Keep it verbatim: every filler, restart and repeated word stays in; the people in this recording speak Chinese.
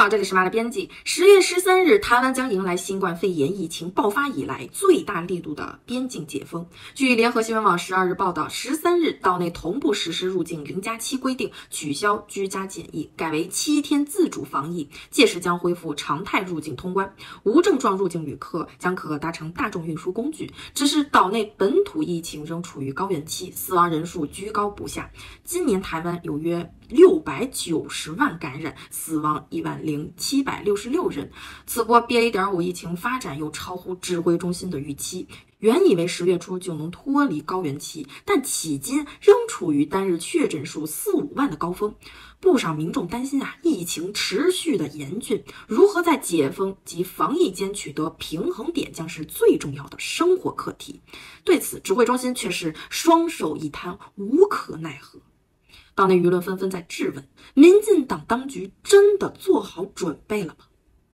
好，这里是妈的编辑。十月十三日，台湾将迎来新冠肺炎疫情爆发以来最大力度的边境解封。据联合新闻网十二日报道，十三日岛内同步实施入境零加七规定，取消居家检疫，改为七天自主防疫。届时将恢复常态入境通关，无症状入境旅客将可搭乘大众运输工具。只是岛内本土疫情仍处于高原期，死亡人数居高不下。今年台湾有约六百九十万感染，死亡一万零七百六十六人。此波 B A 点五 疫情发展又超乎指挥中心的预期，原以为十月初就能脱离高原期，但迄今仍处于单日确诊数四五万的高峰。不少民众担心啊，疫情持续的严峻，如何在解封及防疫间取得平衡点，将是最重要的生活课题。对此，指挥中心却是双手一摊，无可奈何。岛内舆论纷纷在质问：民进党当局真的做好准备了吗？